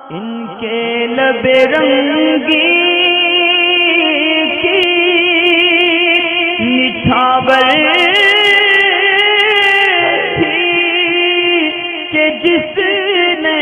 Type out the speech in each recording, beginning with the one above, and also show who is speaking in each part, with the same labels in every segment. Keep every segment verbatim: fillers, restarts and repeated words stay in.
Speaker 1: इनके लबे रंगी की निछावर थी कि जिसने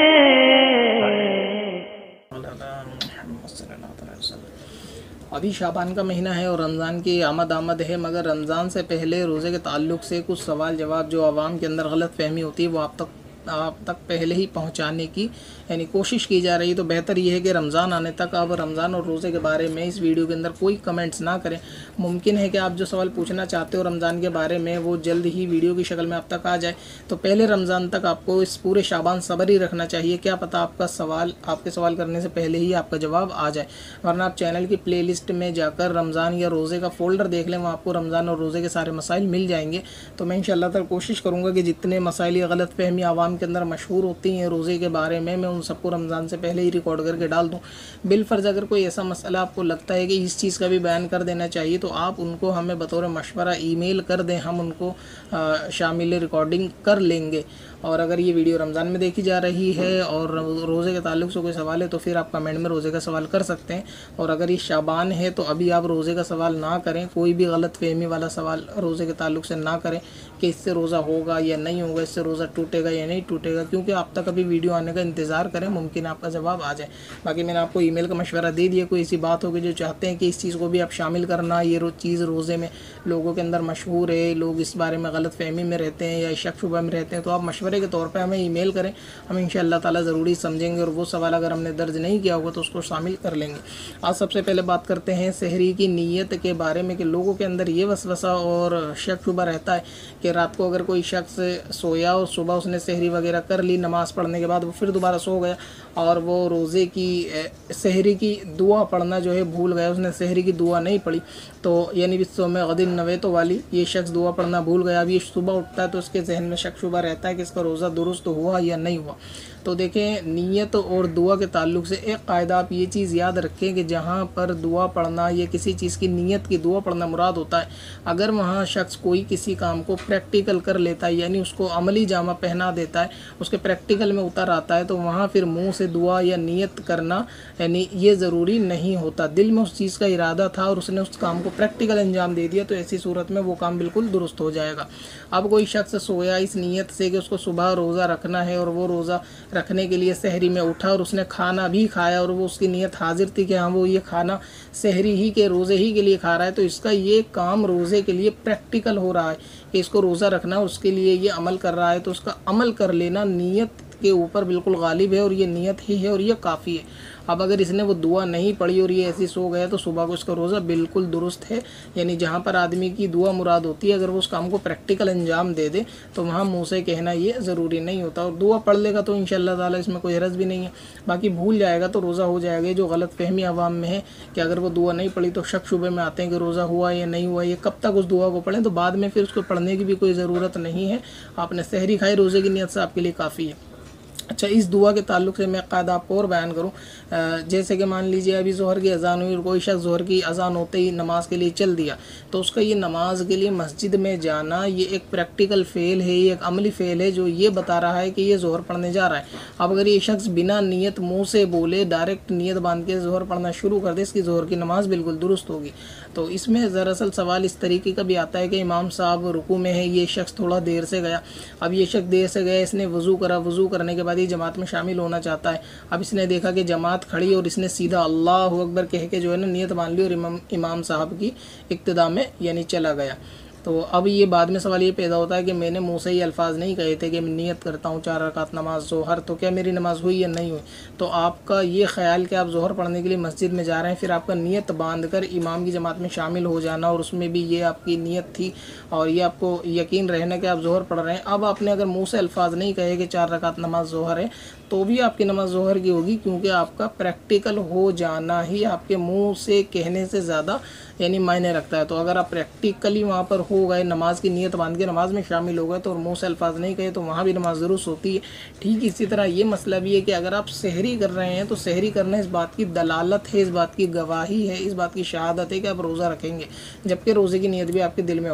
Speaker 2: अभी शाबान का महीना है और रमज़ान की आमद आमद है, मगर रमज़ान से पहले रोज़े के ताल्लुक़ से कुछ सवाल जवाब जो आवाम के अंदर गलत फहमी होती है वो आप तक आप तक पहले ही पहुंचाने की यानी कोशिश की जा रही है। तो बेहतर ये है कि रमज़ान आने तक आप रमज़ान और रोज़े के बारे में इस वीडियो के अंदर कोई कमेंट्स ना करें। मुमकिन है कि आप जो सवाल पूछना चाहते हो रमज़ान के बारे में वो जल्द ही वीडियो की शक्ल में आप तक आ जाए। तो पहले रमज़ान तक आपको इस पूरे शाबान सब्र ही रखना चाहिए, क्या पता आपका सवाल आपके सवाल करने से पहले ही आपका जवाब आ जाए। वरना आप चैनल की प्ले लिस्ट में जाकर रमज़ान या रोज़े का फ़ोल्डर देख लें, वहाँ आपको रमज़ान और रोज़े के सारे मसाइल मिल जाएंगे। तो मैं इंशाअल्लाह ताला कोशिश करूँगा कि जितने मसाइल या गलत फहमी आवाम के अंदर मशहूर होती हैं रोज़े के बारे में, मैं उन सबको रमज़ान से पहले ही रिकॉर्ड करके डाल दूँ। बिलफ़र्ज़ अगर कोई ऐसा मसला आपको लगता है कि इस चीज़ का भी बयान कर देना चाहिए तो आप उनको हमें बतौर मशवरा ईमेल कर दें, हम उनको शामिल रिकॉर्डिंग कर लेंगे। और अगर ये वीडियो रमज़ान में देखी जा रही है और रोज़े के ताल्लुक़ से कोई सवाल है तो फिर आप कमेंट में रोज़े का सवाल कर सकते हैं। और अगर ये शाबान है तो अभी आप रोज़े का सवाल ना करें, कोई भी गलत फहमी वाला सवाल रोज़े के ताल्लुक़ से ना करें कि इससे रोज़ा होगा या नहीं होगा, इससे रोज़ा टूटेगा या नहीं टूटेगा, क्योंकि आप तक अभी वीडियो आने का इंतज़ार करें, मुमकिन आपका जवाब आ जाए। बाकी मैंने आपको ईमेल का मशवरा दे दिया। कोई ऐसी बात होगी जो चाहते हैं कि इस चीज़ को भी आप शामिल करना, ये रो चीज़ रोज़े में लोगों के अंदर मशहूर है, लोग इस बारे में गलत फहमी में रहते हैं या शक शुबा में रहते हैं, तो आप मशवरे के तौर पर हमें ईमेल करें, हम इंशाअल्लाह ताला ज़रूरी समझेंगे और वो सवाल अगर हमने दर्ज नहीं किया होगा तो उसको शामिल कर लेंगे। आज सबसे पहले बात करते हैं सहरी की नीयत के बारे में कि लोगों के अंदर ये वसवसा और शक शुबा रहता है कि रात को अगर कोई शख्स सोया और सुबह उसने सहरी वगैरह कर ली, नमाज़ पढ़ने के बाद वो फिर दोबारा सो गया और वो रोज़े की सहरी की दुआ पढ़ना जो है भूल गया, उसने सहरी की दुआ नहीं पढ़ी, तो यानी बिस्सो में गदिन नवेतो वाली ये शख्स दुआ पढ़ना भूल गया। अब ये सुबह उठता है तो उसके जहन में शक शुबा रहता है कि इसका रोज़ा दुरुस्त हुआ या नहीं हुआ। तो देखें, नीयत और दुआ के ताल्लुक़ से एक क़ायदा आप ये चीज़ याद रखें कि जहाँ पर दुआ पढ़ना या किसी चीज़ की नीयत की दुआ पढ़ना मुराद होता है, अगर वहाँ शख्स कोई किसी काम को प्रैक्टिकल कर लेता है यानी उसको अमली जामा पहना देता है, उसके प्रैक्टिकल में उतर आता है, तो वहाँ फिर मुँह से दुआ या नीयत करना यानी ये ज़रूरी नहीं होता। दिल में उस चीज़ का इरादा था और उसने उस काम को प्रैक्टिकल अंजाम दे दिया तो ऐसी सूरत में वो काम बिल्कुल दुरुस्त हो जाएगा। अब कोई शख्स सोया इस नीयत से कि उसको सुबह रोज़ा रखना है और वो रोज़ा रखने के लिए सहरी में उठा और उसने खाना भी खाया और वो उसकी नीयत हाजिर थी कि हाँ वो ये खाना सहरी ही के रोज़े ही के लिए खा रहा है, तो इसका ये काम रोज़े के लिए प्रैक्टिकल हो रहा है कि इसको रोज़ा रखना, उसके लिए ये अमल कर रहा है, तो उसका अमल कर लेना नीयत के ऊपर बिल्कुल गालिब है और ये नीयत ही है और ये काफ़ी है। अब अगर इसने वो दुआ नहीं पढ़ी और ये ऐसी सो गया तो सुबह को इसका रोज़ा बिल्कुल दुरुस्त है। यानी जहाँ पर आदमी की दुआ मुराद होती है, अगर वो उस काम को प्रैक्टिकल अंजाम दे दे तो वहाँ मुँह से कहना ये ज़रूरी नहीं होता। और दुआ पढ़ लेगा तो इंशाअल्लाह ताला इसमें कोई हरज भी नहीं है, बाकी भूल जाएगा तो रोज़ा हो जाएगा। जो गलत फहमी आवाम में है कि अगर वो दुआ नहीं पढ़ी तो शक शुबे में आते हैं कि रोज़ा हुआ या नहीं हुआ, ये कब तक उस दुआ को पढ़ें, तो बाद में फिर उसको पढ़ने की भी कोई ज़रूरत नहीं है। आपने सहरी खाई रोज़े की नीयत से आपके लिए काफ़ी है। अच्छा, इस दुआ के ताल्लुक़ से मैं क़ायदा आपको और बयान करूँ, जैसे कि मान लीजिए अभी ज़ोहर की अज़ान हुई और कोई शख्स ज़ोहर की अज़ान होते ही नमाज़ के लिए चल दिया, तो उसका ये नमाज के लिए मस्जिद में जाना ये एक प्रैक्टिकल फ़ेल है, ये एक अमली फ़ेल है जो ये बता रहा है कि ये ज़ोहर पढ़ने जा रहा है। अब अगर ये शख्स बिना नीयत मुँह से बोले डायरेक्ट नीयत बांध के ज़ोहर पढ़ना शुरू कर दे, इसकी ज़ोहर की नमाज़ बिल्कुल दुरुस्त होगी। तो इसमें दरअसल सवाल इस तरीके का भी आता है कि इमाम साहब रुकू में है, ये शख्स थोड़ा देर से गया, अब ये शख्स देर से गया, इसने वज़ू करा, वज़ू करने के बाद ये जमात में शामिल होना चाहता है। अब इसने देखा कि जमात खड़ी और इसने सीधा अल्लाहु अकबर कह के जो है ना नियत मान ली और इमाम इमाम साहब की इक्तिदा में यानी चला गया। तो अब ये बाद में सवाल ये पैदा होता है कि मैंने मुँह से ये अल्फाज नहीं कहे थे कि मैं नियत करता हूँ चार रकात नमाज ज़ोहर, तो क्या मेरी नमाज़ हुई या नहीं हुई। तो आपका ये ख्याल कि आप ज़ोहर पढ़ने के लिए मस्जिद में जा रहे हैं, फिर आपका नियत बांध कर इमाम की जमात में शामिल हो जाना और उसमें भी ये आपकी नियत थी और ये आपको यकीन रहना कि आप ज़ोहर पढ़ रहे हैं। अब आपने अगर मुँह से अल्फाज नहीं कहे कि चार रकात नमाज ज़ोहर है तो भी आपकी नमाज ज़ोहर की होगी, क्योंकि आपका प्रैक्टिकल हो जाना ही आपके मुंह से कहने से ज़्यादा यानी मायने रखता है। तो अगर आप प्रैक्टिकली वहाँ पर हो गए, नमाज की नीयत बांध के नमाज में शामिल हो गए तो मुँह से अल्फाज नहीं कहे तो वहाँ भी नमाज दुरुस्त होती है। ठीक इसी तरह ये मसला भी है कि अगर आप सहरी कर रहे हैं तो सहरी करना इस बात की दलालत है, इस बात की गवाही है, इस बात की शहादत है कि आप रोज़ा रखेंगे, जबकि रोज़े की नीयत भी आपके दिल में हो।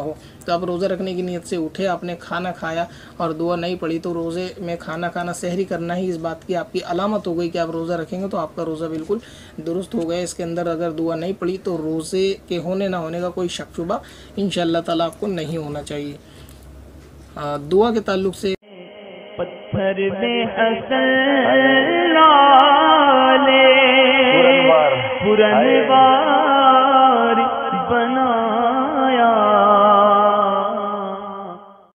Speaker 2: तो आप रोज़ा रखने की नीयत से उठे, आपने खाना खाया और दुआ नहीं पढ़ी, तो रोज़े में खाना खाना सहरी करना ही इस बात की आपकी अलामत हो गई कि आप रोज़ा रखेंगे तो आपका रोज़ा बिल्कुल दुरुस्त हो गया। इसके अंदर अगर दुआ नहीं पढ़ी तो रोज़े के होने ना होने का कोई शक शुबा इंशाअल्लाह ताला आपको नहीं होना चाहिए। आ, दुआ के ताल्लुक से
Speaker 1: पत्थर में हसन लाले पुरनवार